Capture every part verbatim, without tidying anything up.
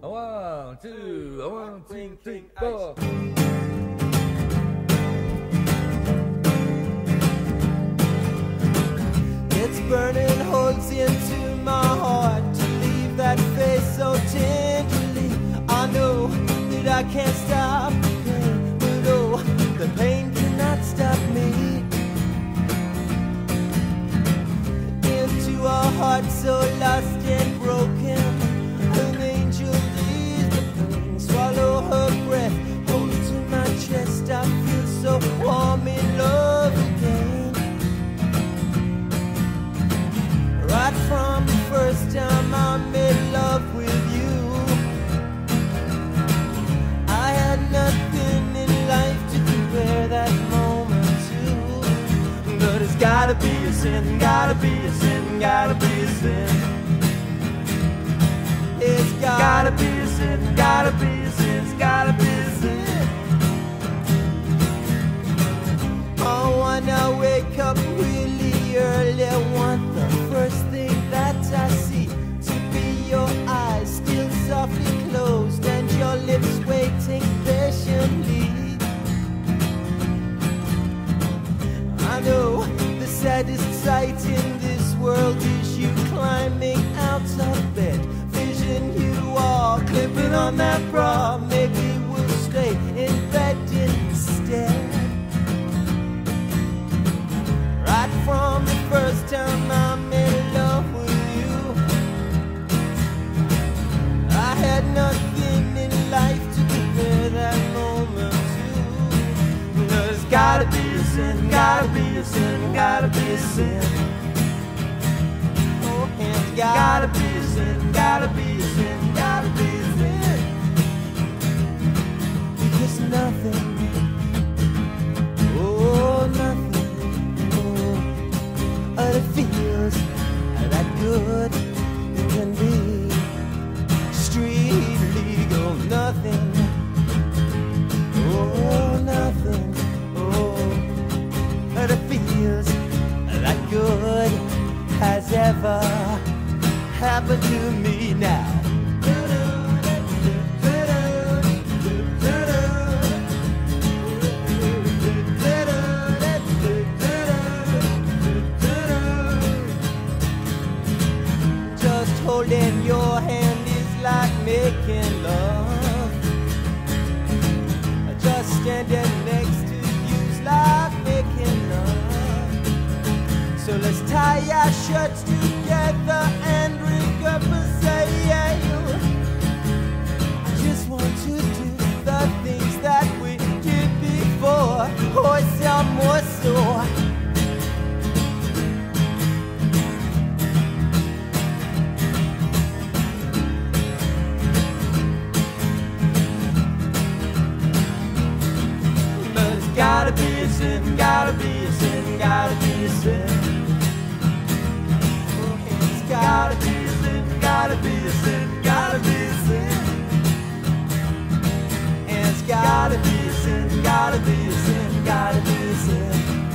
One, two, one, two, three, four. It's burning holes into my heart to leave that face so tenderly. I know that I can't stop the pain, but oh, the pain cannot stop me. Into a heart so lost and broken, an angel leaves the pain. Swallow her breath, hold to my chest. I feel so warm in love again. Right from the first time I made love with you, I had nothing in life to compare that moment to. But it's gotta be a sin, gotta be a sin, gotta be a sin. It's gotta be a sin, gotta be a sin, it's gotta be a sin. Oh, when I wake up really early, I want the first thing that I see to be your eyes still softly closed and your lips waiting patiently. I know the saddest sight in this world is you climbing out of bed. Vision you all clipping on that bra. Maybe we'll stay in bed instead. Right from the first time I made love with you, I had nothing in life to compare that moment to. There's gotta be a sin, gotta be a sin, gotta be a sin. Oh, and gotta be a sin, gotta be a sin, gotta be a sin. Because nothing, oh nothing, but it feels that good. It can be street legal. Nothing, oh nothing, oh, but it feels that good has ever happened to me now. Holding your hand is like making love. Just standing next to you's like making love. So let's tie our shirts together and drink up a sail. I just want to do the things that we did before. Oh, it's more so. Gotta be a sin, gotta be a sin, gotta be a sin. It's gotta be a sin, gotta be a sin, gotta be a sin. And it's gotta be a sin, gotta be a sin, gotta be a sin.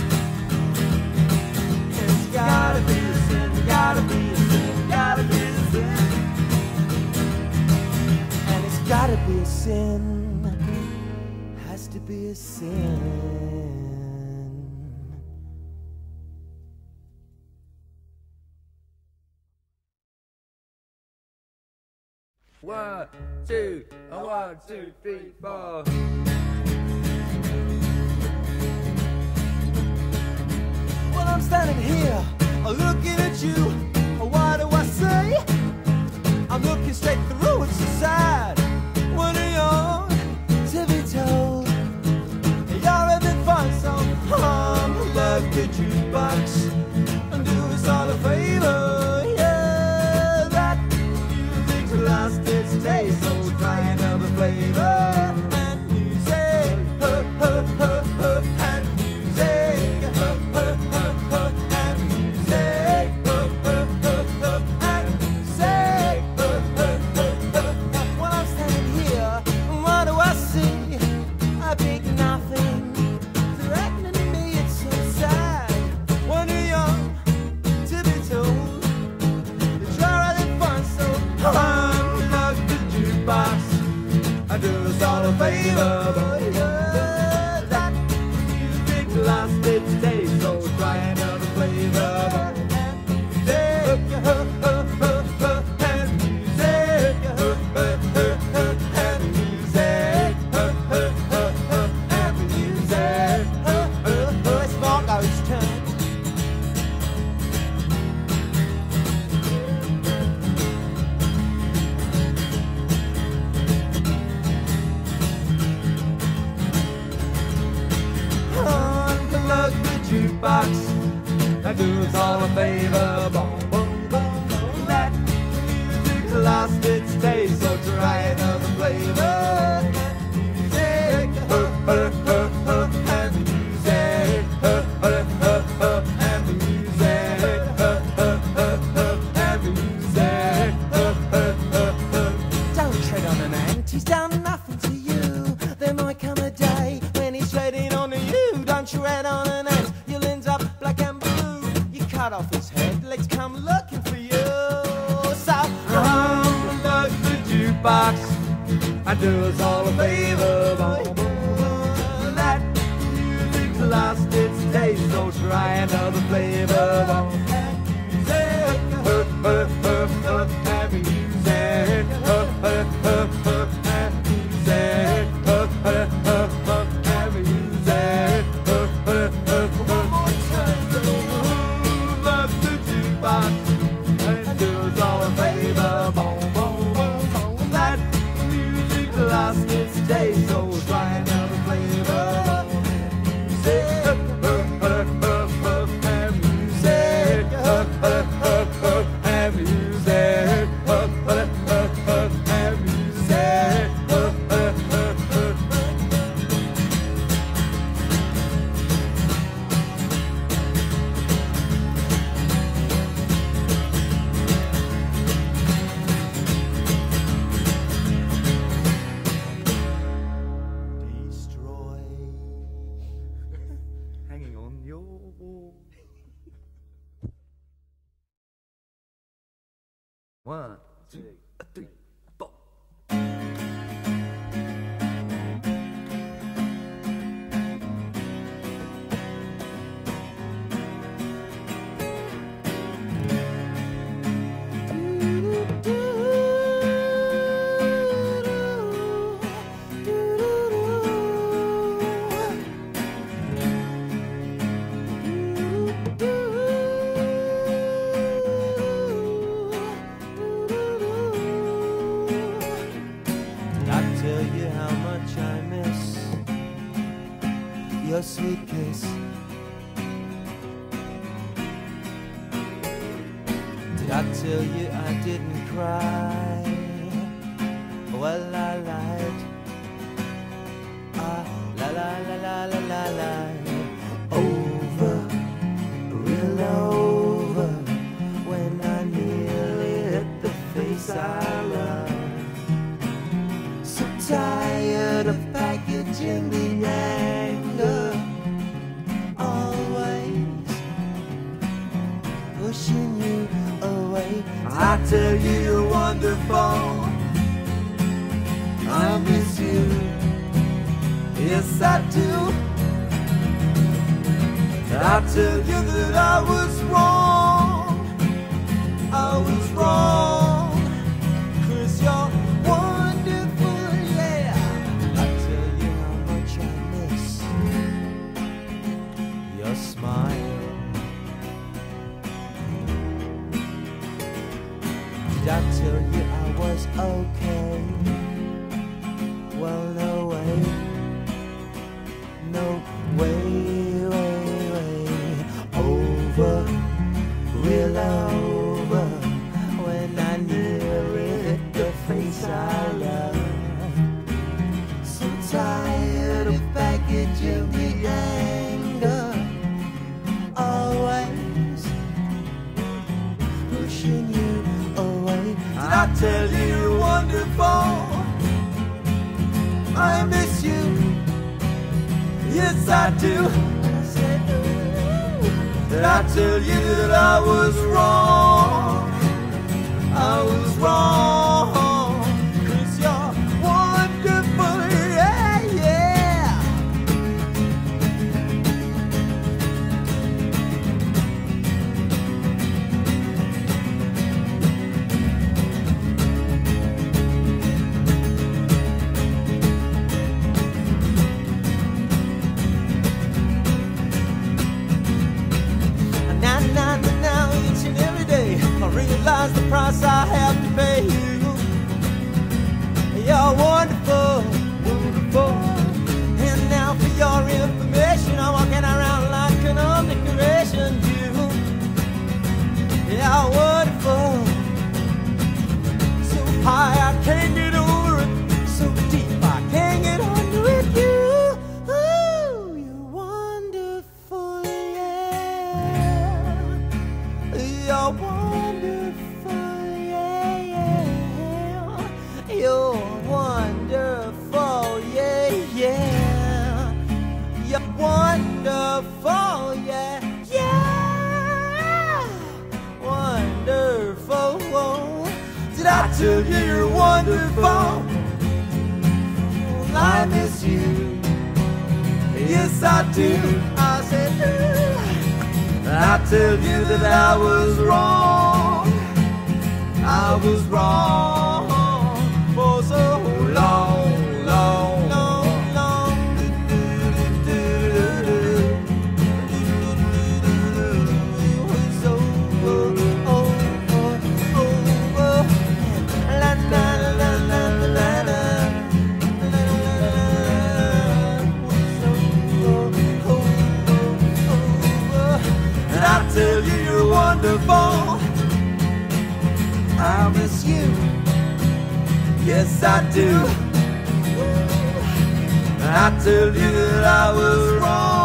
It's gotta be a sin, gotta be a sin, gotta be a sin. And it's gotta be a sin. To be a sin. One, two, one, two, three, four. Well, I'm standing here, looking at you. What do I say? I'm looking straight through. It's so sad when you're young to be told. You're having fun, so unplug the jukebox and do us all a favor. Yeah, that music's lost its taste, so try another flavor. And music, huh, huh, huh, huh, and music, huh, huh, huh, huh, and music, huh, huh, huh, huh, and music, huh, huh, huh, flavor. That music lost its taste, so try another flavor. Jukebox, that does all a favor. Boom, boom, boom, boom. That music's lost its taste, so try another flavor. Music, uh, uh, uh, uh, and music, uh, uh, uh, uh, and music, uh, uh, uh, uh, and music, uh, uh, uh, uh. Don't tread on an ant, he's done nothing to you. There might come a day when he's treading on you. Don't tread on an ant. Cut off his head, legs come looking for you. So unplug the jukebox and do us all a favor. That music's lost its taste, so try another flavor. Happy music, happy music. One more time. And do us all a favor. Boom, boom, boom, boom. That music lost its taste, so try another flavor. Music, and music, and music, and music. Hanging on your wall. One, two, three, four. Your sweet kiss. Did I tell you I didn't cry? Well, I lied. Ah, la la la la la la la. Over, real over, when I nearly hit the face I love. So tired of packaging the anger, always pushing you away. I tell you you're wonderful, I miss you, yes I do. I tell you that I was wrong, I was wrong, 'cause you're wonderful, yeah. I tell you how much I miss your smile. Did I tell you I was okay? Well, no way, no way, way, way. Over, real over, when I nearly hit the face I love. So tired of packaging the anger, always pushing you away. Did I tell you you're wonderful? I miss you, yes I do. Did I tell you that I was wrong? I was wrong, 'cause you're wonderful, yeah, tell you you're wonderful. I miss you. Yes, I do. I said, ooh. I tell you that I was wrong. I was wrong for so long, long, long, long. So over, over. La la la la la la. And I tell you you're wonderful. I miss you. Yes, I do. I tell you that I was wrong.